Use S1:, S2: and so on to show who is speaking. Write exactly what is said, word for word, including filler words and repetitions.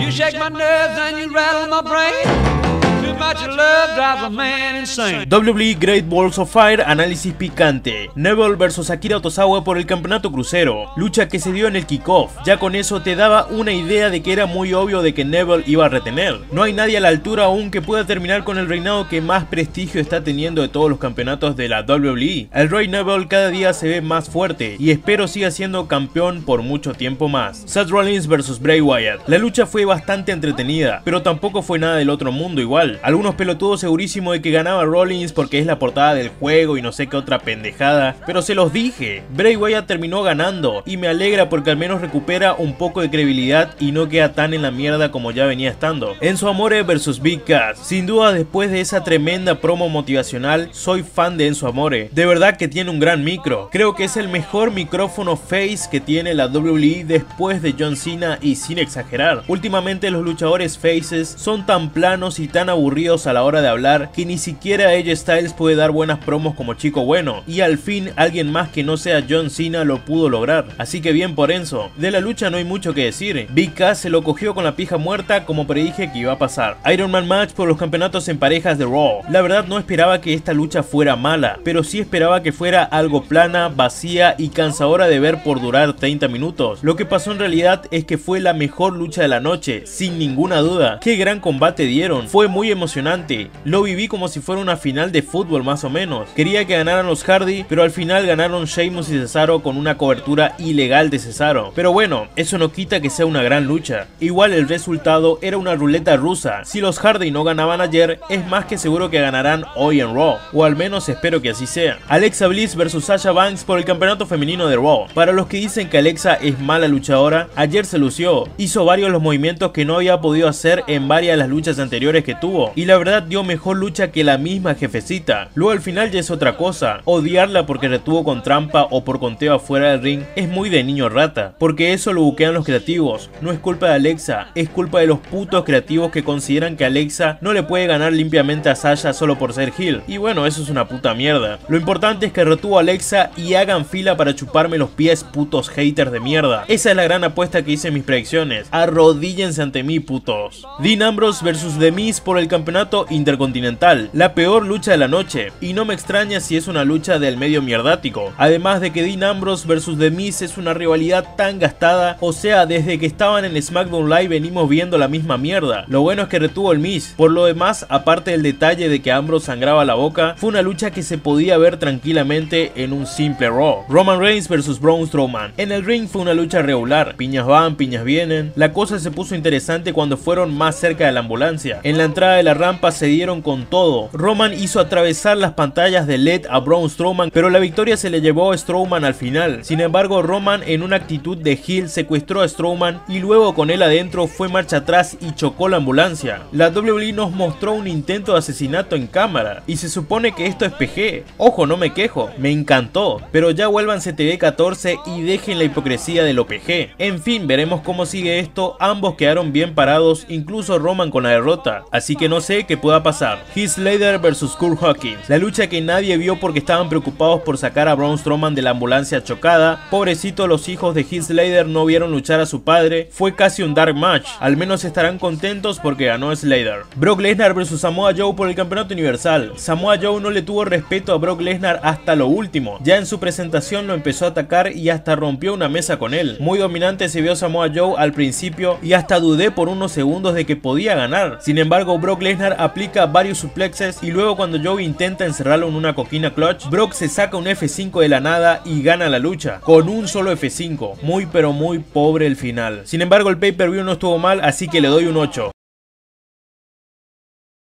S1: You shake my nerves and you rattle my brain. Too much love drives a man insane.
S2: W W E Great Balls of Fire, análisis picante. Neville versus Akira Tozawa por el campeonato crucero. Lucha que se dio en el kickoff. Ya con eso te daba una idea de que era muy obvio de que Neville iba a retener. No hay nadie a la altura aún que pueda terminar con el reinado que más prestigio está teniendo de todos los campeonatos de la W W E. El Rey Neville cada día se ve más fuerte y espero siga siendo campeón por mucho tiempo más. Seth Rollins versus Bray Wyatt. La lucha fue bastante entretenida, pero tampoco fue nada del otro mundo igual. Algunos pelotudos segurísimos de que ganaba Rollins porque es la portada del juego y no sé qué otra pendejada, pero se los dije, Bray Wyatt terminó ganando y me alegra porque al menos recupera un poco de credibilidad y no queda tan en la mierda como ya venía estando. Enzo Amore versus Big Cass. Sin duda, después de esa tremenda promo motivacional, soy fan de Enzo Amore. De verdad que tiene un gran micro. Creo que es el mejor micrófono face que tiene la W W E después de John Cena y sin exagerar. Últimamente los luchadores faces son tan planos y tan aburridos a la hora de hablar que ni siquiera A J Styles puede dar buenas promos como chico bueno, y al fin alguien más que no sea John Cena lo pudo lograr, así que bien por Enzo. De la lucha no hay mucho que decir, Big Cass se lo cogió con la pija muerta como predije que iba a pasar. Iron Man Match por los campeonatos en parejas de Raw. La verdad no esperaba que esta lucha fuera mala, pero sí esperaba que fuera algo plana, vacía y cansadora de ver por durar treinta minutos. Lo que pasó en realidad es que fue la mejor lucha de la noche, sin ninguna duda. Qué gran combate dieron, fue muy emocionante, lo viví como si fuera una final de fútbol más o menos. Quería que ganaran los Hardy, pero al final ganaron Sheamus y Cesaro con una cobertura ilegal de Cesaro. Pero bueno, eso no quita que sea una gran lucha. Igual el resultado era una ruleta rusa. Si los Hardy no ganaban ayer, es más que seguro que ganarán hoy en Raw, o al menos espero que así sea. Alexa Bliss versus Sasha Banks por el campeonato femenino de Raw. Para los que dicen que Alexa es mala luchadora, ayer se lució, hizo varios los movimientos que no había podido hacer en varias de las luchas anteriores que tuvo, y la verdad dio mejor lucha que la misma jefecita. Luego al final ya es otra cosa, odiarla porque retuvo con trampa o por conteo afuera del ring es muy de niño rata, porque eso lo buquean los creativos. No es culpa de Alexa, es culpa de los putos creativos que consideran que Alexa no le puede ganar limpiamente a Sasha solo por ser heel, y bueno, eso es una puta mierda. Lo importante es que retuvo a Alexa y hagan fila para chuparme los pies, putos haters de mierda. Esa es la gran apuesta que hice en mis predicciones, arrodíllense ante mí, putos. Dean Ambrose versus The Miz por el campeonato intercontinental, la peor lucha de la noche, y no me extraña si es una lucha del medio mierdático, además de que Dean Ambrose versus The Miz es una rivalidad tan gastada, o sea, desde que estaban en SmackDown Live venimos viendo la misma mierda. Lo bueno es que retuvo el Miz. Por lo demás, aparte del detalle de que Ambrose sangraba la boca, fue una lucha que se podía ver tranquilamente en un simple Raw. Roman Reigns versus Braun Strowman. En el ring fue una lucha regular, piñas van, piñas vienen. La cosa se puso interesante cuando fueron más cerca de la ambulancia. En la entrada de la rampa se dieron con todo. Roman hizo atravesar las pantallas de L E D a Braun Strowman, pero la victoria se le llevó a Strowman al final. Sin embargo, Roman en una actitud de heel secuestró a Strowman y luego con él adentro fue marcha atrás y chocó la ambulancia. La W W E nos mostró un intento de asesinato en cámara y se supone que esto es P G. Ojo, no me quejo, me encantó, pero ya vuélvanse T V catorce y dejen la hipocresía de lo P G. En fin, veremos cómo sigue esto. Ambos quedaron bien parados, incluso Roman con la derrota, así que no sé qué pueda pasar. Heath Slater versus Kurt Hawkins. La lucha que nadie vio porque estaban preocupados por sacar a Braun Strowman de la ambulancia chocada. Pobrecito, los hijos de Heath Slater no vieron luchar a su padre. Fue casi un dark match. Al menos estarán contentos porque ganó Slater. Brock Lesnar versus Samoa Joe por el campeonato universal. Samoa Joe no le tuvo respeto a Brock Lesnar hasta lo último. Ya en su presentación lo empezó a atacar y hasta rompió una mesa con él. Muy dominante se vio Samoa Joe al principio y hasta dudé por unos segundos de que podía ganar. Sin embargo, Brock Lesnar aplica varios suplexes y luego cuando Joe intenta encerrarlo en una coquina clutch, Brock se saca un F cinco de la nada y gana la lucha con un solo F cinco. Muy pero muy pobre el final. Sin embargo, el pay per view no estuvo mal, así que le doy un ocho.